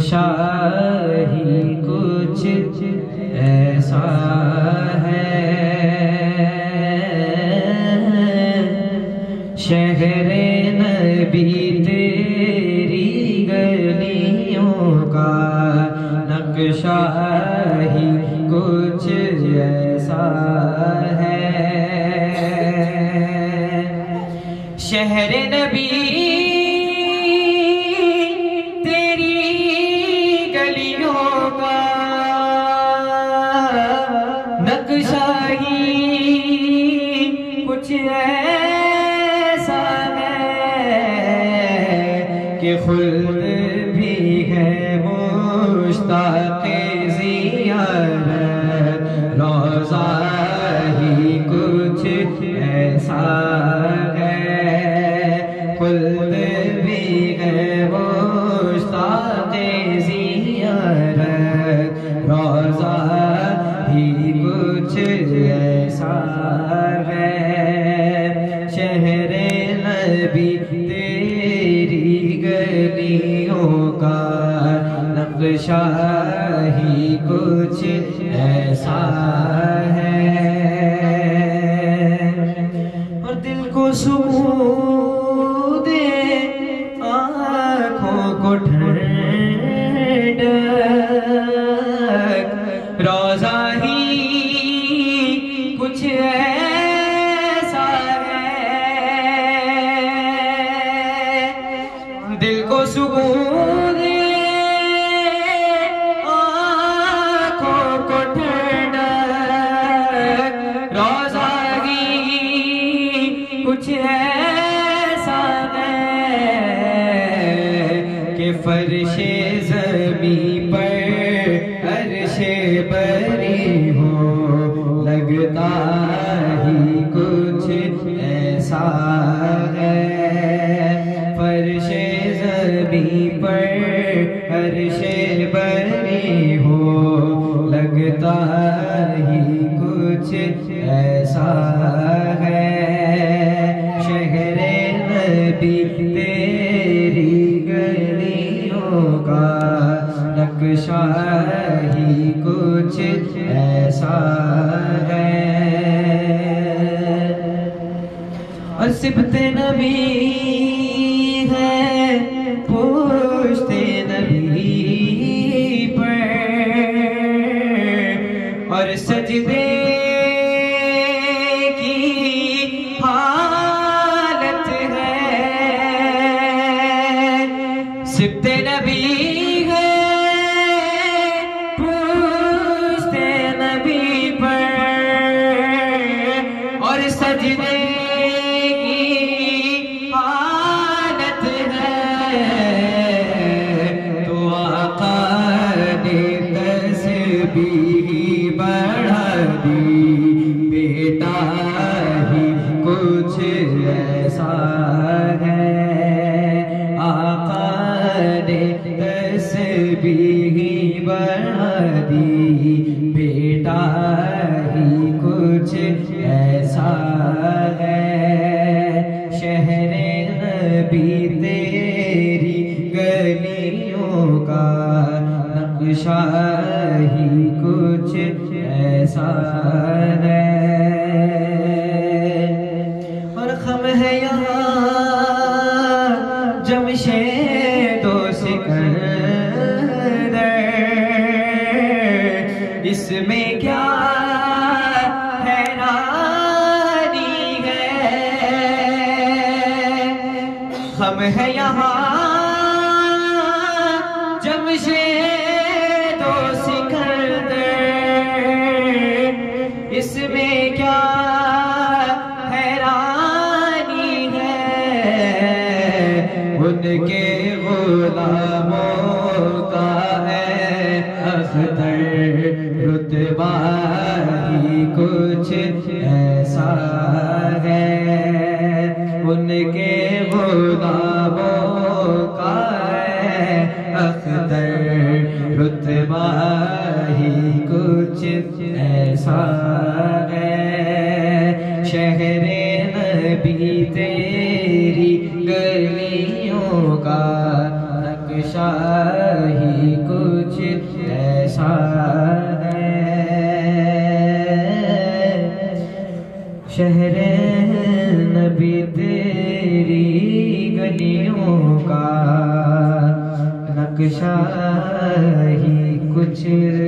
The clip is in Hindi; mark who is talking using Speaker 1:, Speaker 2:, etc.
Speaker 1: नक्शा ही कुछ ऐसा है। शहरे नबी तेरी गलियों का नक्शा ही कुछ ऐसा है। शहरे नबी तेरी गलियों का नक्शा ही कुछ ऐसा कि खुल्द भी है मुश्ताक़े ज़ियारत, रोज़ा ही कुछ ऐसा है। खुल्द भी है मुश्ताक़े ज़ियारत, रोज़ा ही कुछ ऐसा है। शहरे नबी गलियों का नक्शा ही कुछ ऐसा है। और दिल को सुकून दे, आँखों को ठंडक, रोज़ा ही कुछ ऐसा है। दिल को सुकून दे, आँखों को ठंडक, रोज़ा ही कुछ ऐसा है कि फर्शे ज़मीं पर अर्शे बरी हो, लगता ही कुछ ऐसा है। फर्शे ज़मीं पर अर्शे बरी हो, लगता ही कुछ ऐसा है। शहरे नबी तेरी गलियों का नक्शा ही कुछ ऐसा है। और सिबते नबी है पूछते नबी पर, और सजदे की हालत है। सिबते नबी है पूछते नबी पर, और सजदे बढ़ा दी, बेटा ही कुछ ऐसा है। आका ने तस्बीह बढ़ा दी, बेटा ही कुछ ऐसा है। शहरे नबी तेरी गलियों का नक्शा ही कुछ ऐसा है। और खम है यहाँ जमशेदो सिकंदर, इसमें क्या हैरानी है। खम है यहाँ जमशेदो सिकंदर, इसमें क्या हैरानी है। उनके गुलामों का है अख्तर, रुतबा ही कुछ ऐसा है। उनके गुलामों का है अख्तर, रुतबा ही कुछ ऐसा है। शहरे नबी तेरी गलियों का नक्शा ही कुछ ऐसा है। शहरे नबी तेरी गलियों का नक्शा ही कुछ